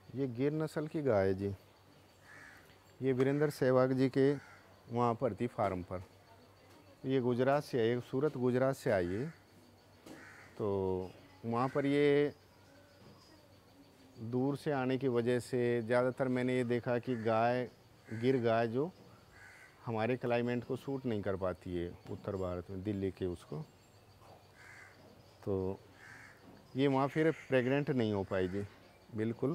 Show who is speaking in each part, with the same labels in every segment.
Speaker 1: ये गिर नस्ल की गाय है जी। ये वीरेंद्र सहवाग जी के वहाँ पर थी फार्म पर। ये गुजरात से आई, सूरत गुजरात से आई है। तो वहाँ पर ये दूर से आने की वजह से ज़्यादातर मैंने ये देखा कि गिर गाय जो हमारे क्लाइमेट को सूट नहीं कर पाती है उत्तर भारत में, दिल्ली के उसको। तो ये वहाँ फिर प्रेग्नेंट नहीं हो पाई जी, बिल्कुल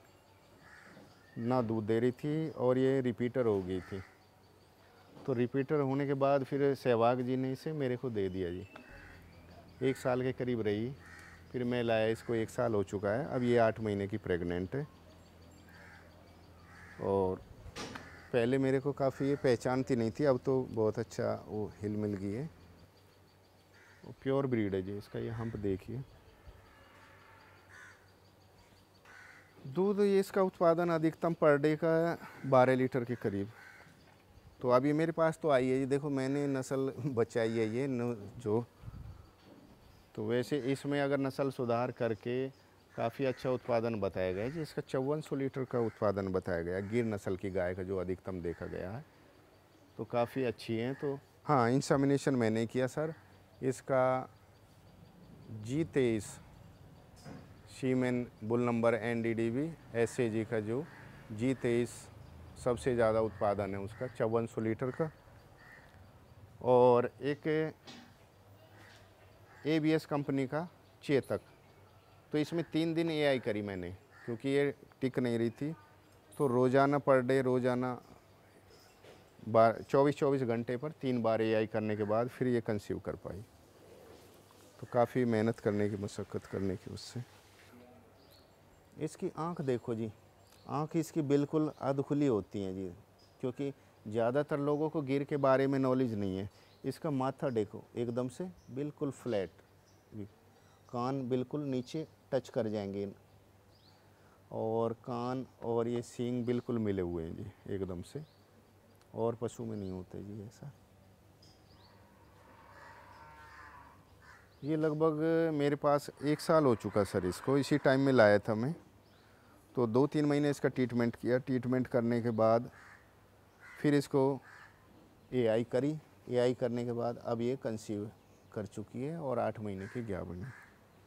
Speaker 1: ना दूध दे रही थी और ये रिपीटर हो गई थी। तो रिपीटर होने के बाद फिर सहवाग जी ने इसे मेरे को दे दिया जी। 1 साल के करीब रही, फिर मैं लाया इसको, 1 साल हो चुका है। अब ये 8 महीने की प्रेग्नेंट है। और पहले मेरे को काफ़ी ये पहचानती नहीं थी, अब तो बहुत अच्छा वो हिल मिल गई है। वो प्योर ब्रीड है जी इसका। ये हम्प देखिए। दूध ये इसका उत्पादन अधिकतम पर डे का 12 लीटर के करीब। तो अभी मेरे पास तो आई है जी, देखो मैंने नस्ल बचाई है ये जो। तो वैसे इसमें अगर नस्ल सुधार करके काफ़ी अच्छा उत्पादन बताया गया है जी। इसका 5400 लीटर का उत्पादन बताया गया है, गिर नस्ल की गाय का जो अधिकतम देखा गया है। तो काफ़ी अच्छी हैं। तो हाँ, इंसेमिनेशन मैंने किया सर। इसका G23 semen bull number NDDB SAG का जो G23 सबसे ज़्यादा उत्पादन है उसका, 5400 लीटर का। और एक ABS कंपनी का चेतक। तो इसमें 3 दिन AI करी मैंने, क्योंकि ये टिक नहीं रही थी। तो रोज़ाना पर डे, रोज़ाना 24-24 घंटे पर 3 बार AI करने के बाद फिर ये कंसीव कर पाई। तो काफ़ी मेहनत करने की, मशक्क़त करने की उससे। इसकी आँख देखो जी, आँख इसकी बिल्कुल अध खुली होती हैं जी, क्योंकि ज़्यादातर लोगों को गिर के बारे में नॉलेज नहीं है। इसका माथा देखो एकदम से बिल्कुल फ्लैट, कान बिल्कुल नीचे टच कर जाएंगे, और कान और ये सींग बिल्कुल मिले हुए हैं जी एकदम से, और पशु में नहीं होते जी ऐसा। ये लगभग मेरे पास 1 साल हो चुका सर इसको, इसी टाइम में लाया था मैं। तो 2-3 महीने इसका ट्रीटमेंट किया। ट्रीटमेंट करने के बाद फिर इसको AI करी। AI करने के बाद अब ये कंसीव कर चुकी है और 8 महीने की गाभिन है।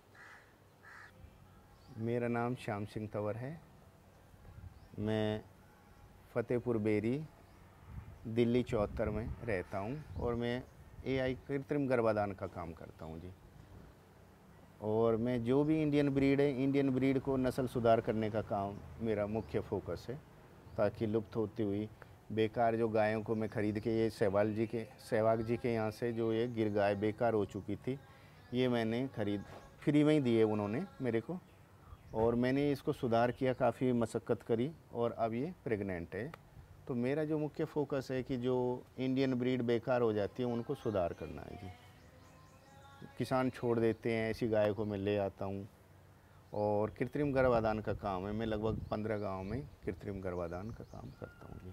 Speaker 1: मेरा नाम श्याम सिंह तंवर है। मैं फतेहपुर बेरी दिल्ली 74 में रहता हूँ, और मैं AI कृत्रिम गर्भाधान का काम करता हूँ जी। और मैं जो भी इंडियन ब्रीड है, इंडियन ब्रीड को नस्ल सुधार करने का काम मेरा मुख्य फोकस है, ताकि लुप्त होती हुई बेकार जो गायों को मैं ख़रीद के, ये सहवाग जी के यहाँ से जो ये गिर गाय बेकार हो चुकी थी, ये मैंने ख़रीद फ्री में ही दिए उन्होंने मेरे को। और मैंने इसको सुधार किया, काफ़ी मशक्क़त करी, और अब ये प्रेग्नेंट है। तो मेरा जो मुख्य फोकस है कि जो इंडियन ब्रीड बेकार हो जाती है उनको सुधार करना है जी। किसान छोड़ देते हैं, ऐसी गाय को मैं ले आता हूँ। और कृत्रिम गर्भाधान का काम है, मैं लगभग 15 गांव में कृत्रिम गर्भाधान का काम करता हूँ जी।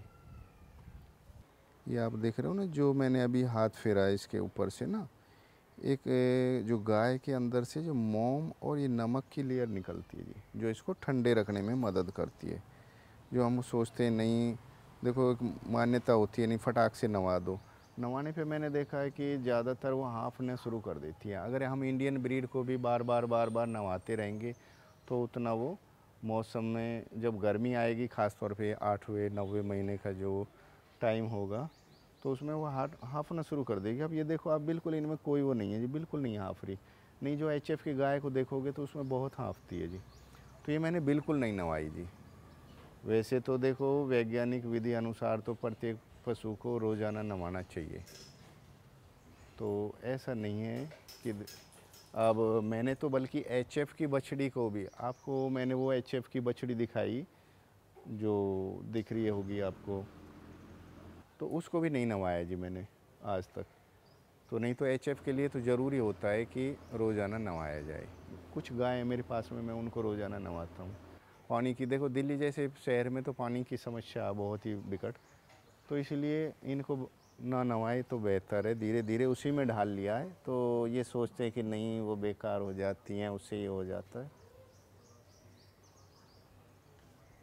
Speaker 1: ये आप देख रहे हो ना, जो मैंने अभी हाथ फेरा है इसके ऊपर से ना, एक जो गाय के अंदर से जो मोम और ये नमक की लेयर निकलती है जी, जो इसको ठंडे रखने में मदद करती है। जो हम सोचते हैं नहीं, देखो एक मान्यता होती है नहीं फटाक से नवा दो। नवाने पे मैंने देखा है कि ज़्यादातर वो हाँफना शुरू कर देती है। अगर हम इंडियन ब्रीड को भी बार बार नवाते रहेंगे तो उतना वो मौसम में जब गर्मी आएगी, ख़ास तौर पे 8वें 9वें महीने का जो टाइम होगा, तो उसमें वो हाँफना शुरू कर देगी। अब ये देखो आप, बिल्कुल इनमें कोई वो नहीं है जी, बिल्कुल नहीं हाँफ रही। नहीं, जो HF की गाय को देखोगे तो उसमें बहुत हाँफती है जी। तो ये मैंने बिल्कुल नहीं नवाई जी। वैसे तो देखो वैज्ञानिक विधि अनुसार तो प्रत्येक पशु को रोज़ाना नवाना चाहिए। तो ऐसा नहीं है कि अब मैंने तो बल्कि HF की बछड़ी को भी, आपको मैंने वो HF की बछड़ी दिखाई जो दिख रही होगी आपको, तो उसको भी नहीं नवाया जी मैंने आज तक। तो नहीं तो HF के लिए तो ज़रूरी होता है कि रोज़ाना नवाया जाए। कुछ गाय मेरे पास में, मैं उनको रोज़ाना नवाता हूँ। पानी की देखो, दिल्ली जैसे शहर में तो पानी की समस्या बहुत ही विकट, तो इसलिए इनको ना नवाए तो बेहतर है। धीरे धीरे उसी में ढाल लिया है, तो ये सोचते हैं कि नहीं वो बेकार हो जाती हैं, उससे ये हो जाता है।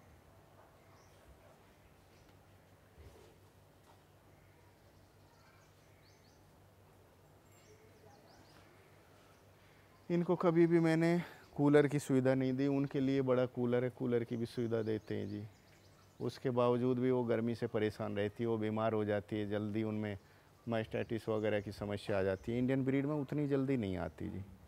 Speaker 1: इनको कभी भी मैंने कूलर की सुविधा नहीं दी। उनके लिए बड़ा कूलर है, कूलर की भी सुविधा देते हैं जी। उसके बावजूद भी वो गर्मी से परेशान रहती है, वो बीमार हो जाती है जल्दी, उनमें मास्टाइटिस वगैरह की समस्या आ जाती है। इंडियन ब्रीड में उतनी जल्दी नहीं आती जी।